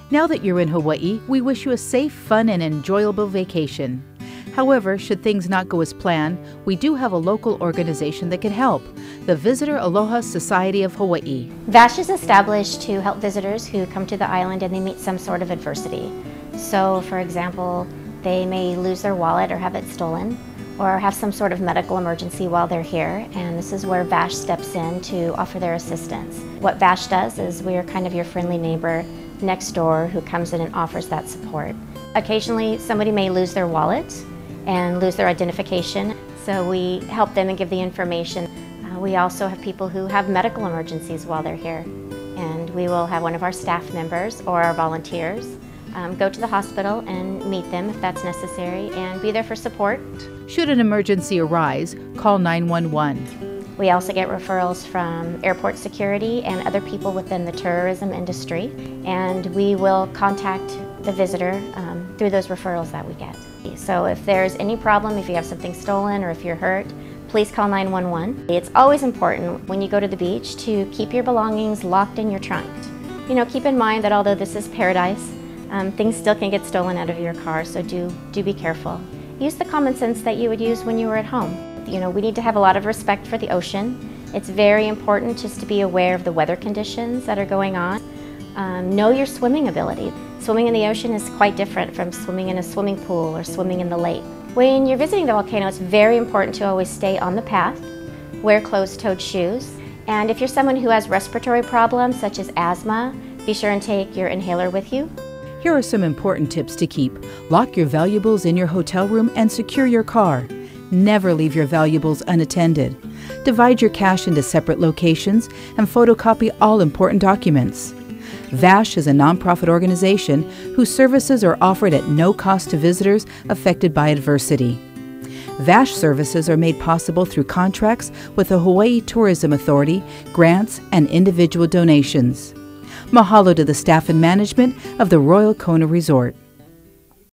Now that you're in Hawaii, we wish you a safe, fun, and enjoyable vacation. However, should things not go as planned, we do have a local organization that can help, the Visitor Aloha Society of Hawaii. VASH is established to help visitors who come to the island and they meet some sort of adversity. So, for example, they may lose their wallet or have it stolen, or have some sort of medical emergency while they're here, and this is where VASH steps in to offer their assistance. What VASH does is we are kind of your friendly neighbor next door who comes in and offers that support. Occasionally somebody may lose their wallet and lose their identification, so we help them and give the information. We also have people who have medical emergencies while they're here, and we will have one of our staff members or our volunteers go to the hospital and meet them if that's necessary and be there for support. Should an emergency arise, call 911. We also get referrals from airport security and other people within the tourism industry, and we will contact the visitor through those referrals that we get. So if there's any problem, if you have something stolen or if you're hurt, please call 911. It's always important when you go to the beach to keep your belongings locked in your trunk. You know, keep in mind that although this is paradise, things still can get stolen out of your car, so do be careful. Use the common sense that you would use when you were at home. You know, we need to have a lot of respect for the ocean. It's very important just to be aware of the weather conditions that are going on. Know your swimming ability. Swimming in the ocean is quite different from swimming in a swimming pool or swimming in the lake. When you're visiting the volcano, it's very important to always stay on the path, wear closed-toed shoes, and if you're someone who has respiratory problems such as asthma, be sure and take your inhaler with you. Here are some important tips to keep. Lock your valuables in your hotel room and secure your car. Never leave your valuables unattended. Divide your cash into separate locations and photocopy all important documents. VASH is a nonprofit organization whose services are offered at no cost to visitors affected by adversity. VASH services are made possible through contracts with the Hawaii Tourism Authority, grants, and individual donations. Mahalo to the staff and management of the Royal Kona Resort.